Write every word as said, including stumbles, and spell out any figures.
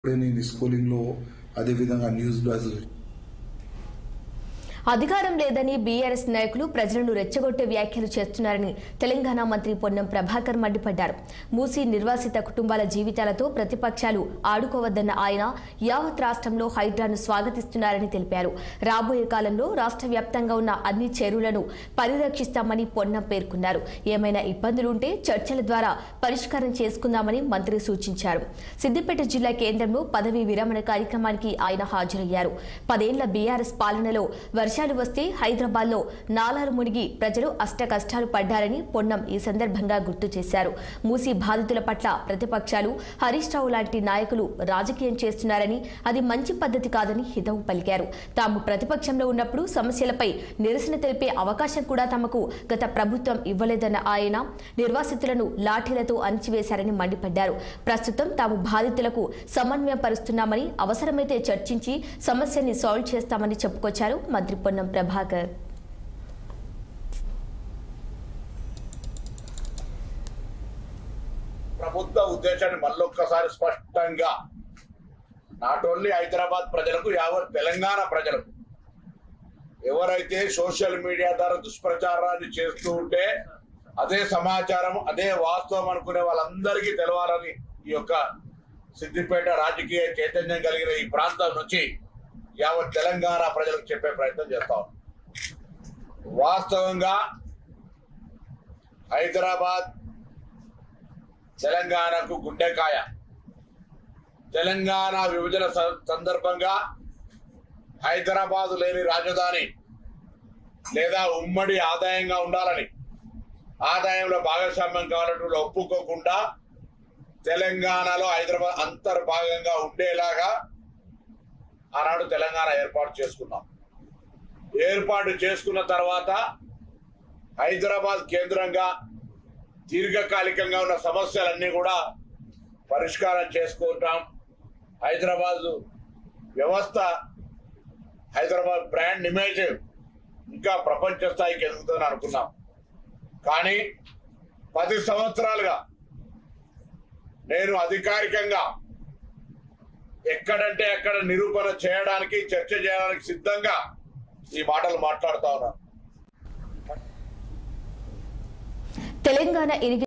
నేను స్కూలింగ్లో అదేవిధంగా న్యూస్ బ్లాస్ అధికారం లేదని బీఆర్ఎస్ నాయకులు ప్రజలను రెచ్చగొట్టే వ్యాఖ్యలు చేస్తున్నారని తెలంగాణ మంత్రి పొన్నం ప్రభాకర్ మండిపడ్డారు. మూసీ నిర్వాసిత కుటుంబాల జీవితాలతో ప్రతిపక్షాలు ఆడుకోవద్దన్న ఆయన యావత్ రాష్ట్రంలో హైడ్రాను స్వాగతిస్తున్నారని తెలిపారు. రాబోయే కాలంలో రాష్ట్ర వ్యాప్తంగా ఉన్న అన్ని చెరువులను పరిరక్షిస్తామని పొన్నం పేర్కొన్నారు. ఏమైనా ఇబ్బందులుంటే చర్చల ద్వారా పరిష్కారం చేసుకుందామని మంత్రి సూచించారు. సిద్దిపేట జిల్లా కేంద్రంలో పదవీ విరమణ కార్యక్రమానికి ఆయన హాజరయ్యారు. పదేళ్ల బీఆర్ఎస్ పాలనలో వర్షాలు వస్తే హైదరాబాద్ లో నాలాలు మునిగి ప్రజలు అష్ట కష్టాలు పడ్డారని పొన్నం ఈ సందర్భంగా గుర్తు చేశారు. మూసీ బాధితుల పట్ల ప్రతిపక్షాలు హరీష్ రావు లాంటి నాయకులు రాజకీయం చేస్తున్నారని అది మంచి పద్ధతి కాదని హితవు పలికారు. తాము ప్రతిపక్షంలో ఉన్నప్పుడు సమస్యలపై నిరసన తెలిపే అవకాశం కూడా తమకు గత ప్రభుత్వం ఇవ్వలేదన్న ఆయన నిర్వాసితులను లాఠీలతో అణిచివేశారని మండిపడ్డారు. ప్రస్తుతం తాము బాధితులకు సమన్వయం పరుస్తున్నామని అవసరమైతే చర్చించి సమస్యని సాల్వ్ చేస్తామని చెప్పుకొచ్చారు మంత్రి పొన్నం ప్రభాకర్. ప్రభుత్వ ఉద్దేశాన్ని మళ్ళొక్కసారి స్పష్టంగా నాట్ ఓన్లీ హైదరాబాద్ ప్రజలకు యావత్ తెలంగాణ ప్రజలకు ఎవరైతే సోషల్ మీడియా ద్వారా దుష్ప్రచారాన్ని చేస్తూ ఉంటే అదే సమాచారం అదే వాస్తవం అనుకునే వాళ్ళందరికీ తెలవాలని ఈ యొక్క సిద్దిపేట రాజకీయ చైతన్యం కలిగిన ఈ ప్రాంతం నుంచి యావత్ తెలంగాణ ప్రజలకు చెప్పే ప్రయత్నం చేస్తాం. వాస్తవంగా హైదరాబాద్ తెలంగాణకు గుండెకాయ. తెలంగాణ విభజన సందర్భంగా హైదరాబాద్ లేని రాజధాని లేదా ఉమ్మడి ఆదాయంగా ఉండాలని ఆదాయంలో భాగస్వామ్యం కావాలంటూ ఒప్పుకోకుండా తెలంగాణలో హైదరాబాద్ అంతర్భాగంగా ఉండేలాగా ఆనాడు తెలంగాణ ఏర్పాటు చేసుకున్నాం. ఏర్పాటు చేసుకున్న తర్వాత హైదరాబాద్ కేంద్రంగా దీర్ఘకాలికంగా ఉన్న సమస్యలన్నీ కూడా పరిష్కారం చేసుకుంటాం. హైదరాబాద్ వ్యవస్థ హైదరాబాద్ బ్రాండ్ ఇమేజ్ ఇంకా ప్రపంచ స్థాయికి ఎదుగుతుందని అనుకున్నాం. కానీ పది సంవత్సరాలుగా నేను అధికారికంగా ఎక్కడంటే ఎక్కడ నిరూపణ చేయడానికి చర్చ చేయడానికి సిద్ధంగా ఈ మాటలు మాట్లాడుతా ఉన్నాను. తెలంగాణ